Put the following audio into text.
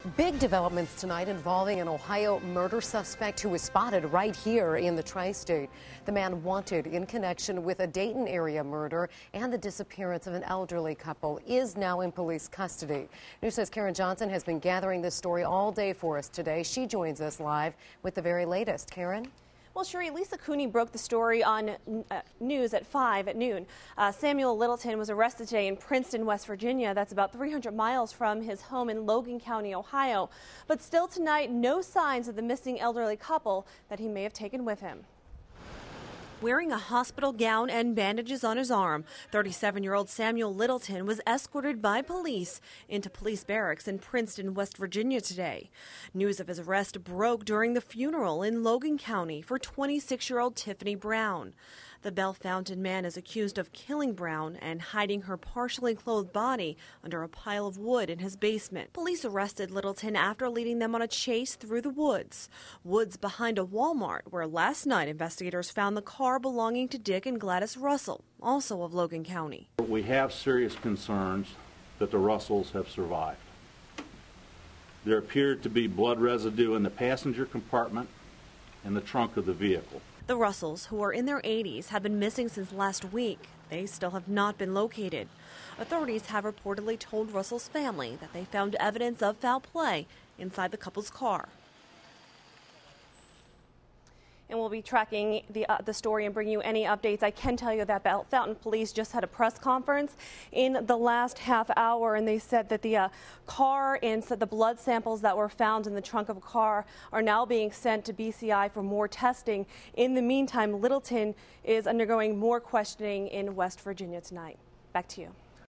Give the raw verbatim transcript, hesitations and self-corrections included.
Big developments tonight involving an Ohio murder suspect who was spotted right here in the tri-state. The man wanted in connection with a Dayton area murder and the disappearance of an elderly couple is now in police custody. News says Karin Johnson has been gathering this story all day for us today. She joins us live with the very latest. Karin? Well, Cherie, Lisa Cooney broke the story on uh, news at five at noon. Uh, Samuel Littleton was arrested today in Princeton, West Virginia. That's about three hundred miles from his home in Logan County, Ohio. But still tonight, no signs of the missing elderly couple that he may have taken with him. Wearing a hospital gown and bandages on his arm, thirty-seven-year-old Samuel Littleton was escorted by police into police barracks in Princeton, West Virginia today. News of his arrest broke during the funeral in Logan County for twenty-six-year-old Tiffany Brown. The Bell Fountain man is accused of killing Brown and hiding her partially clothed body under a pile of wood in his basement. Police arrested Littleton after leading them on a chase through the woods. Woods behind a Walmart, where last night investigators found the car belonging to Dick and Gladys Russell, also of Logan County. We have serious concerns that the Russells have survived. There appeared to be blood residue in the passenger compartment and the trunk of the vehicle. The Russells, who are in their eighties, have been missing since last week. They still have not been located. Authorities have reportedly told Russell's family that they found evidence of foul play inside the couple's car. And we'll be tracking the, uh, the story and bringing you any updates. I can tell you that Bell Fountain Police just had a press conference in the last half hour, and they said that the uh, car and so the blood samples that were found in the trunk of a car are now being sent to B C I for more testing. In the meantime, Littleton is undergoing more questioning in West Virginia tonight. Back to you.